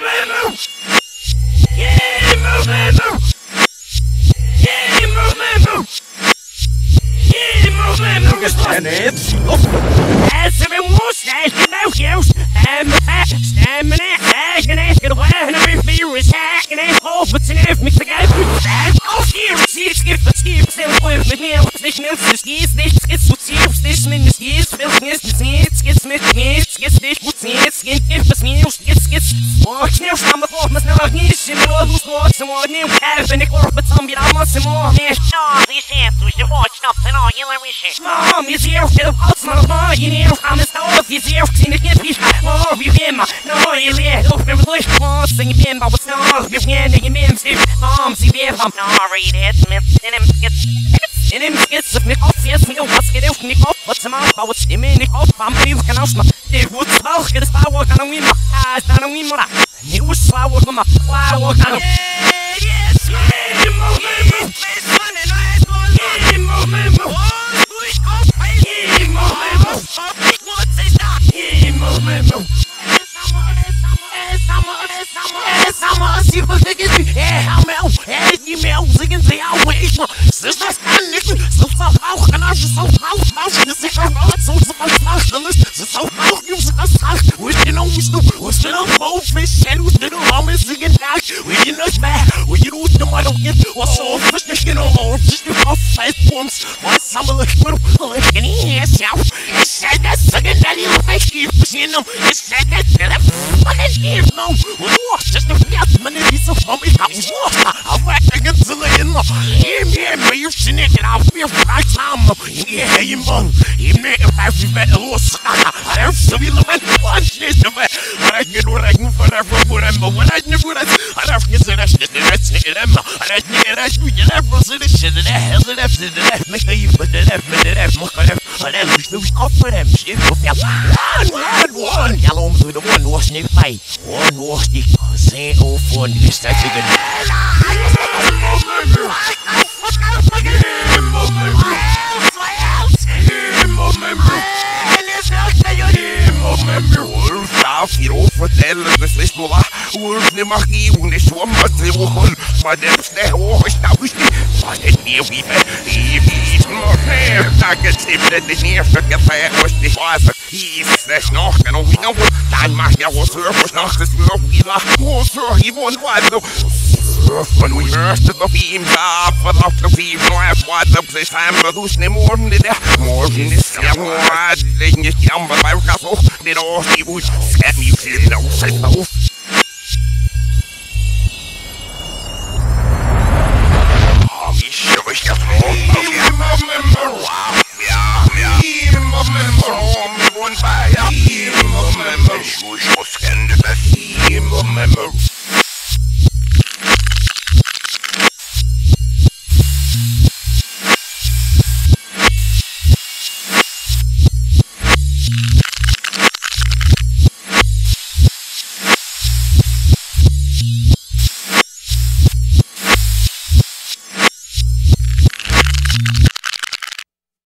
When we burst the beams off of the beam, no, I was up this time, but who's the more than that? More than this, I'm not letting it down, but I was also, did all he would scare me, you know, say so.